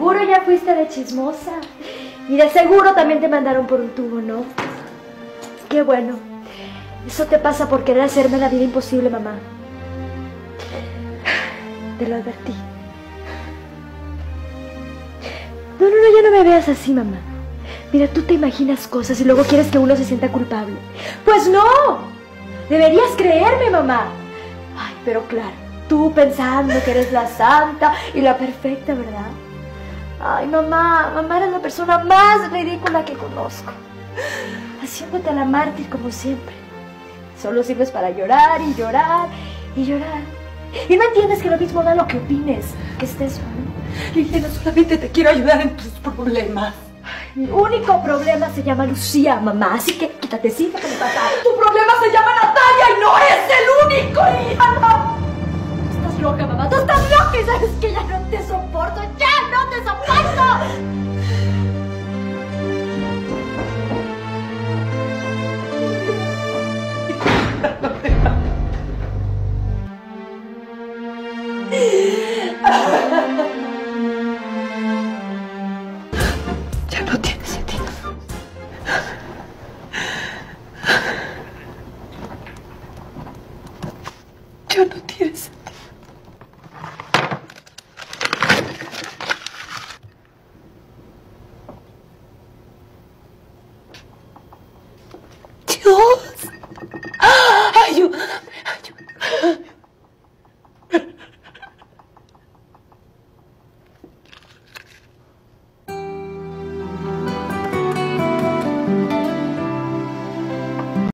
seguro ya fuiste de chismosa. Y de seguro también te mandaron por un tubo, ¿no? Qué bueno. Eso te pasa por querer hacerme la vida imposible, mamá. Te lo advertí. No, ya no me veas así, mamá. Mira, tú te imaginas cosas y luego quieres que uno se sienta culpable. ¡Pues no! Deberías creerme, mamá. Ay, pero claro, tú pensando que eres la santa y la perfecta, ¿verdad? Ay, mamá eres la persona más ridícula que conozco. Haciéndote a la mártir como siempre. Solo sirves para llorar y llorar y llorar. Y no entiendes que lo mismo da lo que opines, que estés mal. Liliana, solamente te quiero ayudar en tus problemas. Ay, mi único problema se llama Lucía, mamá, así que quítate, sí, que me pasa. Tu problema se llama Natalia y no es el único, Liliana. Estás loca, mamá, tú estás loca y sabes que ya no te soporto, ya no te soporto. Ya no tiene sentido. Ya no tiene sentido.